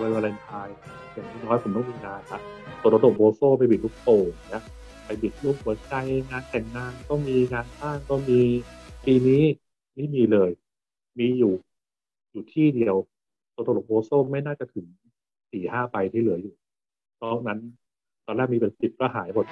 วาเลนไทน์อย่างน้อยผมต้องมีงานละตัวโดโบโซไปบิดลูกโป่งนะไปบิดลูกหัวใจงานแต่งงานก็มีงานบ้านก็มีปีนี้ไม่มีเลยมีอยู่ที่เดียวตัวโบโซไม่น่าจะถึง4-5ใบที่เหลืออยู่นอกนั้นตอนแรกมีเป็น10ก็หายหมด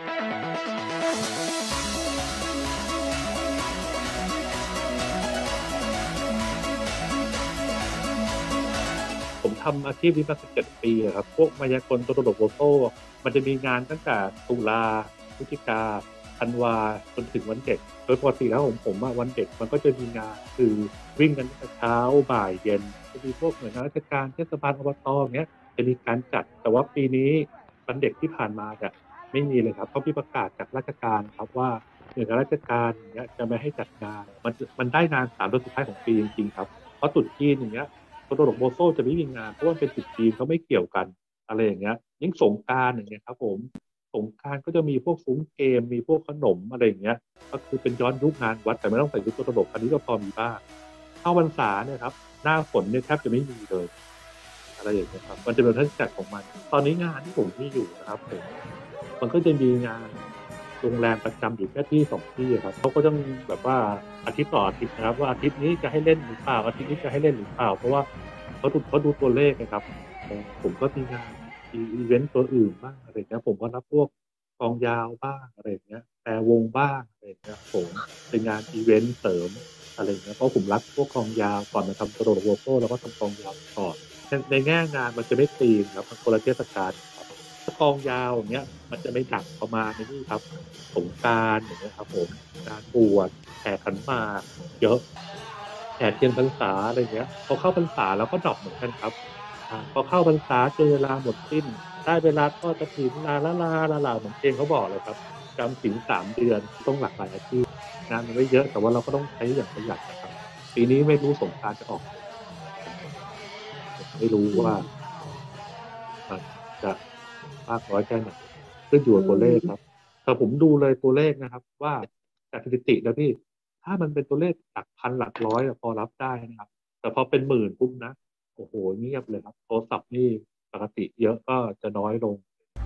ผมทำอาชีพนี้มา17 ปีอะครับพวกมายากลตัวตลกโลโก้มันจะมีงานตั้งแต่ตุลาพฤศจิกาธันวาจนถึงวันเด็กโดยปกติแล้วผมอะวันเด็กมันก็จะมีงานคือวิ่งกันตั้งแต่เช้าบ่ายเย็นจะมีพวกหน่วยงานราชการเทศบาลอบตเงี้ยจะมีการจัดแต่ว่าปีนี้วันเด็กที่ผ่านมาเนี่ยไม่มีเลยครับเขามีประกาศจากราชการครับว่าหน่วยงานราชการอย่างเงี้ยจะไม่ให้จัดงานมันได้งาน3 เดือนสุดท้ายของปีจริงๆครับเพราะตรุษจีนอย่างเงี้ย ตัวตลกโบโซจะไม่มีงานเพราะว่าเป็น10 ปีเขาไม่เกี่ยวกันอะไรอย่างเงี้ยยิ่งสงกรานต์อย่างเงี้ยครับผมสงกรานต์ก็จะมีพวกซุ้มเกมมีพวกขนมอะไรอย่างเงี้ยก็คือเป็นย้อนยุคงานวัดแต่ไม่ต้องใส่ชุดตัวตลกอันนี้ก็พอมีบ้างเข้าพรรษาเนี่ยครับหน้าฝนเนี่ยแทบจะไม่มีเลยอะไรอย่างเงี้ยครับมันจะเป็นเทศกาลของมันตอนนี้งานที่ผมมีอยู่นะครับผมมันก็จะมีงานโรงแรมประจำอยู่แค่ที่2 ที่ครับเขาก็ต้องแบบว่าอาทิตย์ต่ออาทิตย์นะครับว่าอาทิตย์นี้จะให้เล่นหรือเปล่าอาทิตย์นี้จะให้เล่นหรือเปล่าเพราะว่าเขาดูตัวเลขนะครับผมก็มีงานอีเวนต์ตัวอื่นบ้างอะไรเงี้ยผมก็รับพวกกองยาวบ้างอะไรเงี้ยแต่วงบ้างอะไรเงี้ยผมเป็นงานอีเวนต์เสริมอะไรเงี้ยเพราะผมรับพวกกองยาวก่อนมาทำกระโดดโวโก้แล้วก็ทำกองยาวก่อนในแง่งานมันจะไม่ตีนครับมันคนละเทศกาลครับถ้ากองยาวอย่างเงี้ยมันจะไม่หนักประมาณนี้ครับสงกรานต์อย่างเงี้ยครับผมการบวชแห่ขันหมากเยอะ แห่เทียนพรรษาอะไรเงี้ยพอเข้าพรรษาแล้วก็ดรอปเหมือนกันครับพอเข้าพรรษาจนเวลาหมดสิ้นได้เวลาทอดกฐินลาเหมือนเพลงเขาบอกเลยครับจำศีล3 เดือนต้องหลากหลายอาชีพงานมันไม่เยอะแต่ว่าเราก็ต้องใช้อย่างประหยัดนะครับปีนี้ไม่รู้สงกรานต์จะออกผมไม่รู้อืว่ามมันจะมากน้อยแค่ไหนขึ้นอยู่อืกับตัวเลขครับมแต่ผมดูเลยตัวเลขนะครับว่าจากสถิติแล้วพี่ถ้ามันเป็นตัวเลขหลักพันหลักร้อยอะพอรับได้นะครับแต่พอเป็นหมื่นปุ๊บนะโอ้โหเงียบเลยครับโทรศัพท์นี่ปกติเยอะก็จะน้อยลง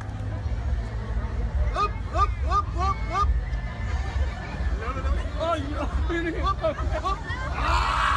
ฮึบฮึบฮึบฮึบฮึบเร็วเร็วเร็วเอ้ยฮึบฮึบฮึบ